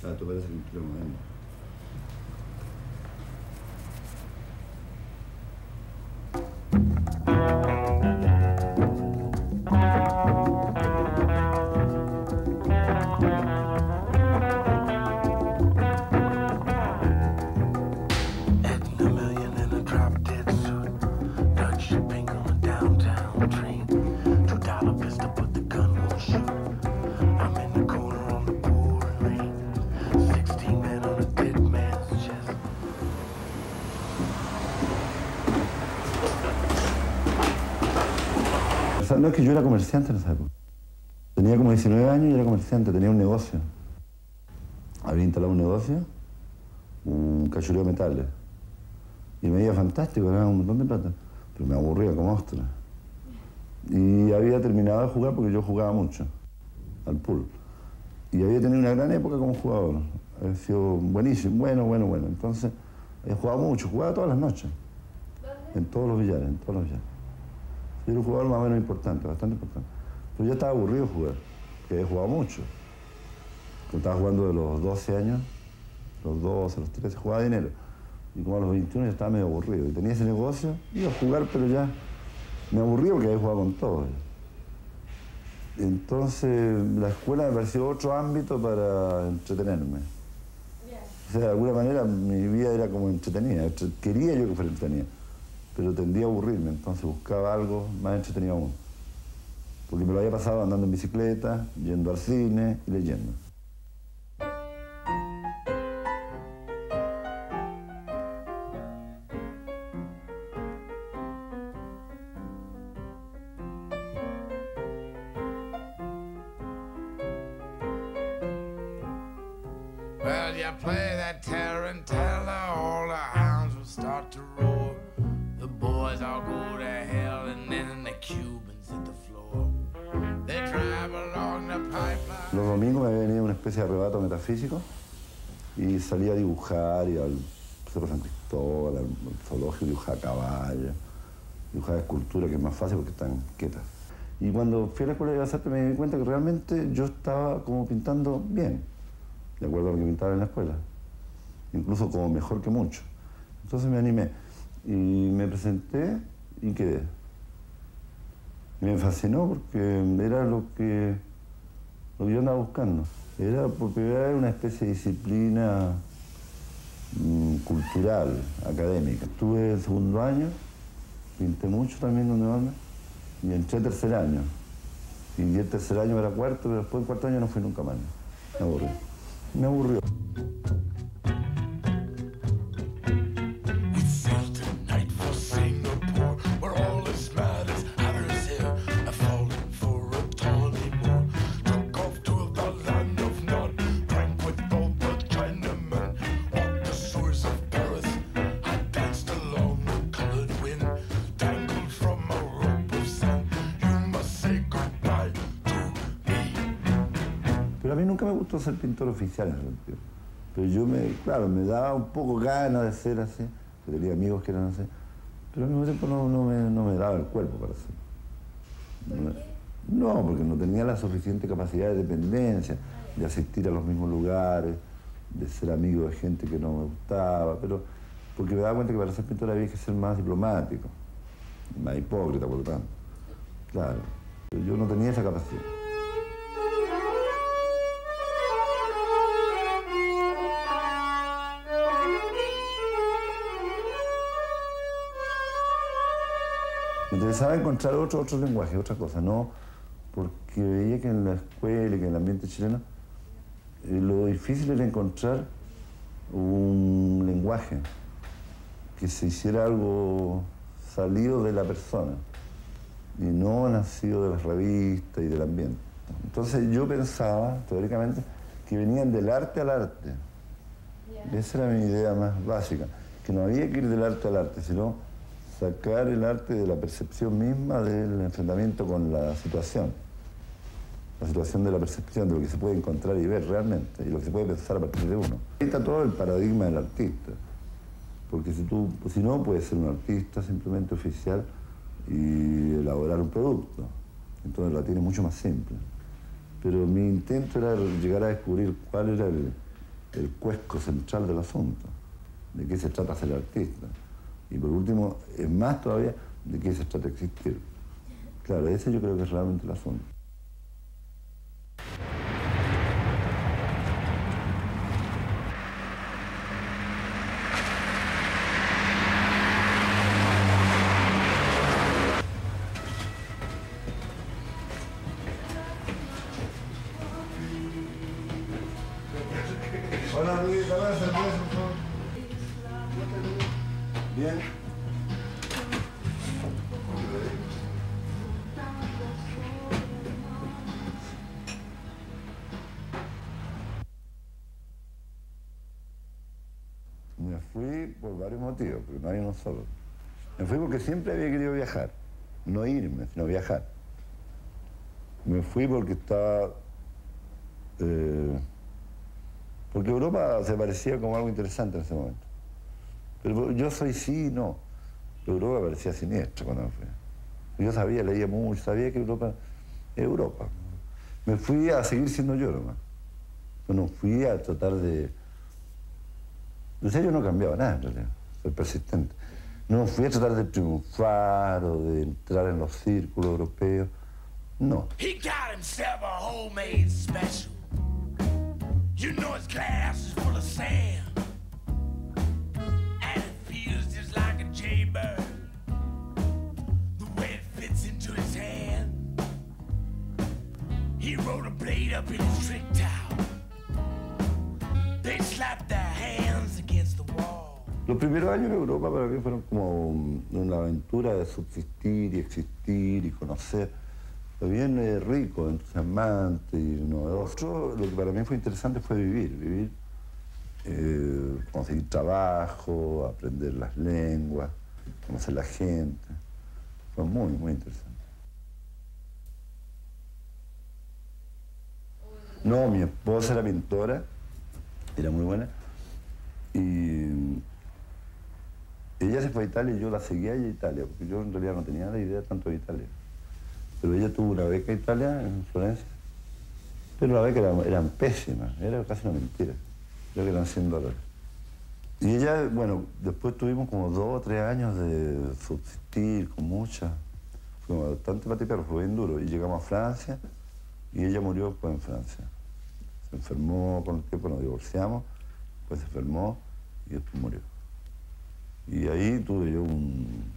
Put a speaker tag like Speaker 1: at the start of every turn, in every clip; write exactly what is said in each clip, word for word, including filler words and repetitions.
Speaker 1: sea, esto parece pintura moderna. No, es que yo era comerciante en esa época. Tenía como diecinueve años y era comerciante, tenía un negocio. Había instalado un negocio, un cachureo de metales. Y me iba fantástico, ganaba un montón de plata. Pero me aburría como ostra. Y había terminado de jugar porque yo jugaba mucho al pool. Y había tenido una gran época como jugador. Había sido buenísimo, bueno, bueno, bueno. Entonces, había jugado mucho, jugaba todas las noches. En todos los billares, en todos los billares. Yo era un jugador más o menos importante, bastante importante. Pero yo estaba aburrido de jugar, porque había jugado mucho. Yo estaba jugando de los doce años, los doce, los trece, jugaba dinero. Y como a los veintiuno ya estaba medio aburrido. Y tenía ese negocio, iba a jugar, pero ya me aburría porque había jugado con todo. Entonces, la escuela me pareció otro ámbito para entretenerme. O sea, de alguna manera mi vida era como entretenida. Quería yo que fuera entretenida, pero tendía a aburrirme, entonces buscaba algo más entretenido aún. Porque me lo había pasado andando en bicicleta, yendo al cine y leyendo.
Speaker 2: Well, you play that tarantella, all the hounds will start to roar. The boys all go to hell, and then the Cubans hit the floor. They drive along the pipeline.
Speaker 1: Los domingos me había venido una especie de arrebato metafísico y salía a dibujar, iba al Cerro San Cristóbal, al zoológico, dibujaba caballos, dibujaba escultura, que es más fácil porque están quietas. Y cuando fui a la escuela de Bellas Artes me di cuenta que realmente yo estaba como pintando bien, de acuerdo a lo que pintaba en la escuela, incluso como mejor que mucho. Entonces me animé y me presenté y quedé. Me fascinó porque era lo que, lo que yo andaba buscando. Era por primera vez una especie de disciplina mmm, cultural, académica. Estuve el segundo año, pinté mucho también donde van, y entré tercer año. Y el tercer año era cuarto, pero después del cuarto año no fui nunca más. Me aburrió. Me aburrió. Pero a mí nunca me gustó ser pintor oficial en ese sentido. Pero yo, me, claro, me daba un poco ganas de ser así. Yo tenía amigos que eran así. Pero al mismo tiempo no, no, me, no me daba el cuerpo para hacerlo.
Speaker 3: ¿Por qué?
Speaker 1: No, porque no tenía la suficiente capacidad de dependencia, de asistir a los mismos lugares, de ser amigo de gente que no me gustaba, pero porque me daba cuenta que para ser pintor había que ser más diplomático, más hipócrita, por lo tanto. Claro, pero yo no tenía esa capacidad. Me interesaba encontrar otro, otro lenguaje, otra cosa, no porque veía que en la escuela y que en el ambiente chileno eh, lo difícil era encontrar un lenguaje que se hiciera algo salido de la persona y no nacido de las revistas y del ambiente. Entonces yo pensaba, teóricamente, que venían del arte al arte. Yeah. Esa era mi idea más básica, que no había que ir del arte al arte, sino sacar el arte de la percepción misma del enfrentamiento con la situación. La situación de la percepción, de lo que se puede encontrar y ver realmente, y lo que se puede pensar a partir de uno. Ahí está todo el paradigma del artista. Porque si, tú, si no, puedes ser un artista simplemente oficial y elaborar un producto. Entonces la tiene mucho más simple. Pero mi intento era llegar a descubrir cuál era el, el cuesco central del asunto, de qué se trata ser artista. Y por último, es más todavía, de qué se trata existir. Claro, ese yo creo que es realmente el asunto. Hola Luis, hola, cerveza, por favor. Bien. Me fui por varios motivos, porque no hay uno solo. Me fui porque siempre había querido viajar, no irme, sino viajar. Me fui porque estaba... Eh, porque Europa se parecía como algo interesante en ese momento. Pero yo soy sí y no. Europa parecía siniestra cuando me fui. Yo sabía, leía mucho, sabía que Europa es Europa. Me fui a seguir siendo yo nomás. No fui a tratar de... O sea, yo no cambiaba nada en realidad, soy persistente. No fui a tratar de triunfar o de entrar en los círculos europeos. No.
Speaker 2: He got himself a homemade special. You know his glass is full of sand. And it feels just like a jaybird. The way it fits into his hand. He rode a blade up in his trick towel. They slapped their hands against the wall.
Speaker 1: Los primeros años en Europa para mí fueron como una aventura de subsistir y existir y conocer. Fue bien eh, rico, entusiasmante y novedoso. Lo que para mí fue interesante fue vivir, vivir, eh, conseguir trabajo, aprender las lenguas, conocer la gente. Fue muy, muy interesante. No, mi esposa era pintora, era muy buena, y ella se fue a Italia y yo la seguía a Italia, porque yo en realidad no tenía la idea tanto de Italia. Pero ella tuvo una beca en Italia, en Florencia, pero la beca era, eran pésimas, era casi una mentira. Creo que eran cien dólares. Y ella, bueno, después tuvimos como dos o tres años de subsistir con mucha. Fue bastante patiperro, fue bien duro. Y llegamos a Francia y ella murió pues en Francia. Se enfermó con el tiempo, nos divorciamos, pues se enfermó y después murió. Y ahí tuve yo un...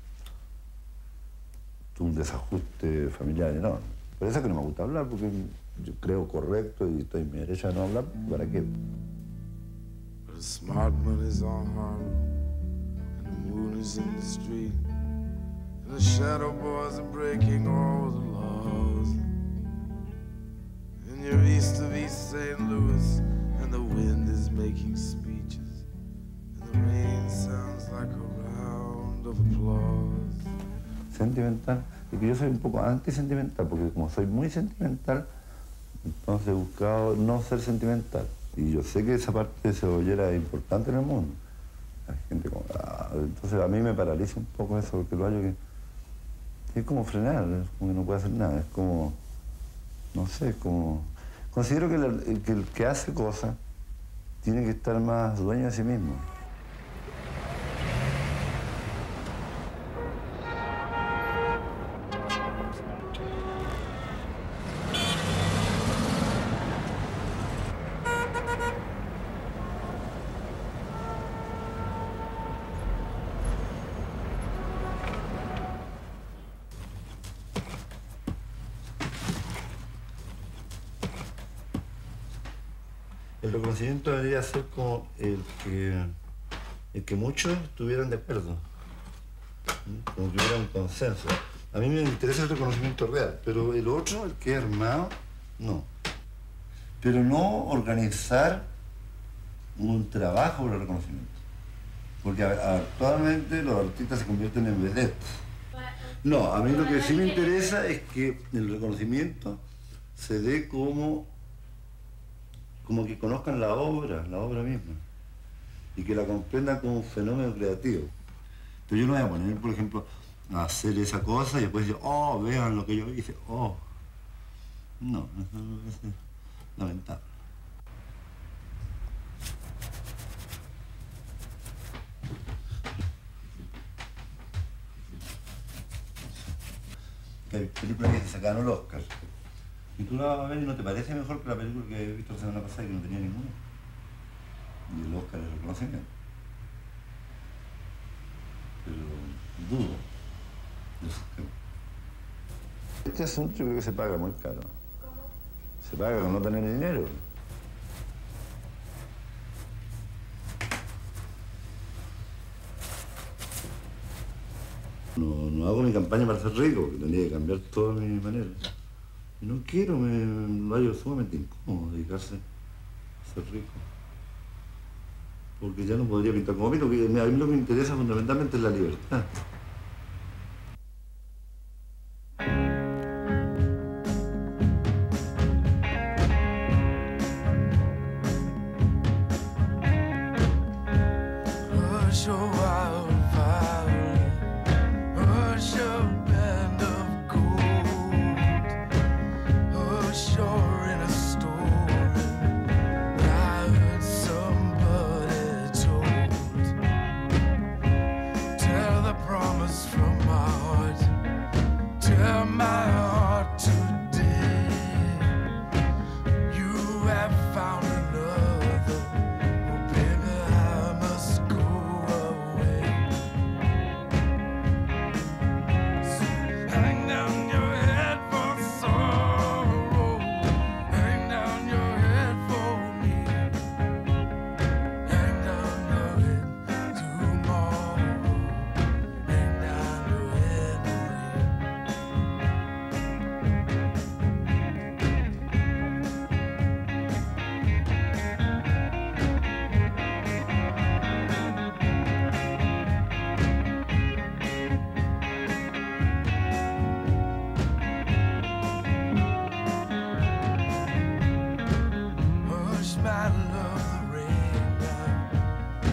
Speaker 1: un desajuste familiar enorme. Por eso es que no me gusta hablar, porque yo creo correcto y estoy en mi derecho a no hablar, ¿para qué?
Speaker 2: But the smart money's on Harlem, and the moon is in the street, and the shadow boys are breaking all the laws. And you're east of East Saint Louis, and the wind is making speeches, and the rain sounds like a round of applause.
Speaker 1: Sentimental, y que yo soy un poco antisentimental, porque como soy muy sentimental, entonces he buscado no ser sentimental. Y yo sé que esa parte de cebollera es importante en el mundo. Hay gente como... Ah, entonces a mí me paraliza un poco eso, porque lo hallo que... Es como frenar, es como que no puede hacer nada, es como... No sé, es como... Considero que el, que el que hace cosas tiene que estar más dueño de sí mismo. El reconocimiento debería ser como el que, el que muchos estuvieran de acuerdo, como que hubiera un consenso. A mí me interesa el reconocimiento real, pero el otro, el que es armado, no. Pero no organizar un trabajo por el reconocimiento. Porque actualmente los artistas se convierten en vedettes. No, a mí lo que sí me interesa es que el reconocimiento se dé como... como que conozcan la obra, la obra misma, y que la comprendan como un fenómeno creativo. Pero yo no voy a poner, por ejemplo, a hacer esa cosa y después decir, oh, vean lo que yo hice, oh. No, eso es lamentable. que hay películas que se sacaron el Oscar. Y tú la vas a ver y no te parece mejor que la película que he visto la semana pasada y que no tenía ninguna. Y el Oscar es reconocimiento. Pero dudo. Este asunto yo creo que se paga muy caro. Se paga con no tener dinero. No, no hago mi campaña para ser rico, porque tendría que cambiar toda mi manera. Y no quiero, me lo hallo sumamente incómodo dedicarse a ser rico. Porque ya no podría pintar como pinto, porque a mí lo que me interesa fundamentalmente es la libertad.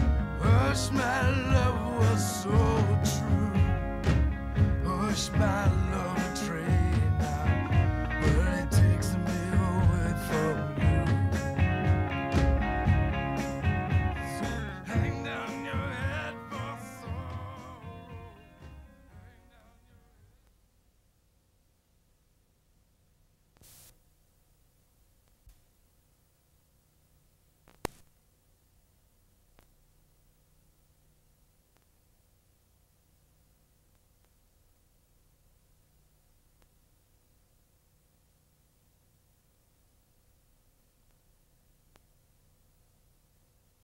Speaker 2: My love was so true. Hush, my love.